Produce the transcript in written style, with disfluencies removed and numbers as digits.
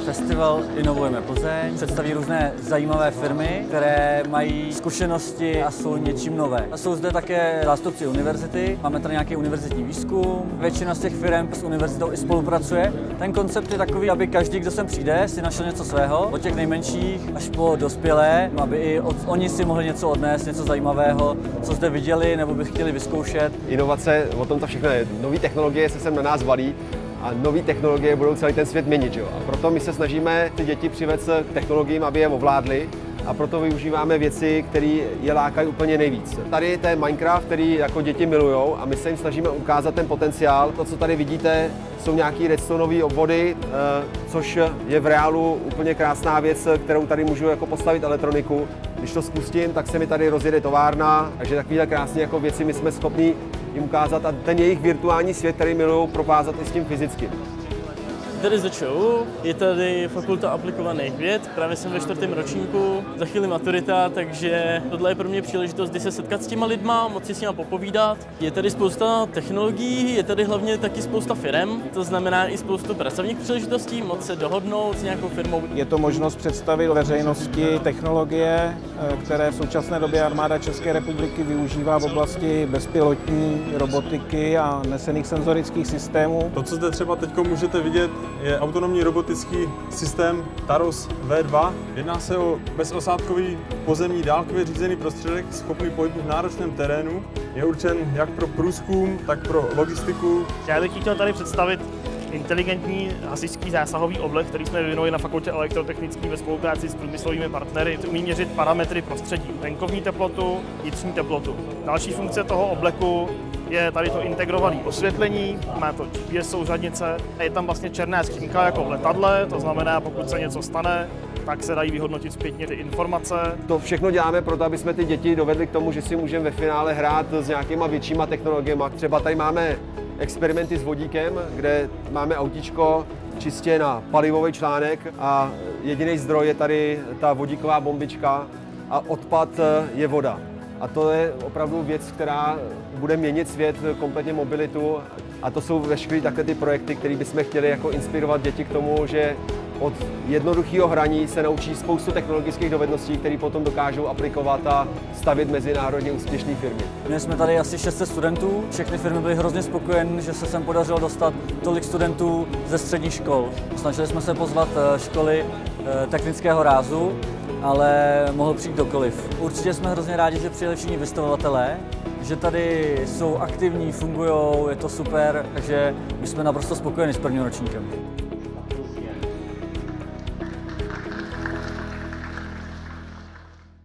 Festival Inovujeme Plzeň představí různé zajímavé firmy, které mají zkušenosti a jsou něčím nové. A jsou zde také zástupci univerzity, máme tady nějaký univerzitní výzkum, většina z těch firm s univerzitou i spolupracuje. Ten koncept je takový, aby každý, kdo sem přijde, si našel něco svého, od těch nejmenších až po dospělé, aby i oni si mohli něco odnést, něco zajímavého, co zde viděli nebo by chtěli vyzkoušet. Inovace, o tom to všechno je. Nové technologie se sem na nás valí a nové technologie budou celý ten svět měnit. Jo? A proto my se snažíme ty děti přivést k technologiím, aby je ovládli, a proto využíváme věci, které je lákají úplně nejvíc. Tady je Minecraft, který jako děti milujou, a my se jim snažíme ukázat ten potenciál. To, co tady vidíte, jsou nějaké redstoneové obvody, což je v reálu úplně krásná věc, kterou tady můžu jako postavit elektroniku. Když to spustím, tak se mi tady rozjede továrna, takže takovéhle krásné jako věci my jsme schopni jim ukázat a ten jejich virtuální svět, který milují, propázat i s tím fyzicky. Tady začou, je tady Fakulta aplikovaných věd, právě jsem ve 4. ročníku, za chvíli maturita, takže tohle je pro mě příležitost, kdy se setkat s těma lidma, moc si s nima popovídat. Je tady spousta technologií, je tady hlavně taky spousta firem, to znamená i spoustu pracovních příležitostí, moc se dohodnout s nějakou firmou. Je to možnost představit veřejnosti technologie, které v současné době armáda České republiky využívá v oblasti bezpilotní robotiky a nesených senzorických systémů. To, co zde třeba teď můžete vidět, je autonomní robotický systém Taros V2. Jedná se o bezosádkový pozemní dálkově řízený prostředek schopný pohybu v náročném terénu. Je určen jak pro průzkum, tak pro logistiku. Já bych chtěl tady představit inteligentní hasičský zásahový oblek, který jsme vyvinuli na Fakultě elektrotechnické ve spolupráci s průmyslovými partnery. Umí měřit parametry prostředí, venkovní teplotu, vnitřní teplotu. Další funkce toho obleku je tady to integrované osvětlení, má to GPS souřadnice, je tam vlastně černá skřínka jako v letadle, to znamená, pokud se něco stane, tak se dají vyhodnotit zpětně ty informace. To všechno děláme proto, aby jsme ty děti dovedli k tomu, že si můžeme ve finále hrát s nějakýma většíma technologiemi. Třeba tady máme experimenty s vodíkem, kde máme autíčko čistě na palivový článek a jediný zdroj je tady ta vodíková bombička a odpad je voda. A to je opravdu věc, která bude měnit svět, kompletně mobilitu. A to jsou veškeré takhle ty projekty, které bychom chtěli jako inspirovat děti k tomu, že od jednoduchého hraní se naučí spoustu technologických dovedností, které potom dokážou aplikovat a stavět mezinárodně úspěšné firmy. Měli jsme tady asi 600 studentů, všechny firmy byly hrozně spokojené, že se sem podařilo dostat tolik studentů ze středních škol. Snažili jsme se pozvat školy technického rázu, ale mohl přijít kdokoliv. Určitě jsme hrozně rádi, že přijeli všichni vystavovatelé, že tady jsou aktivní, fungujou, je to super, takže my jsme naprosto spokojeni s prvním ročníkem.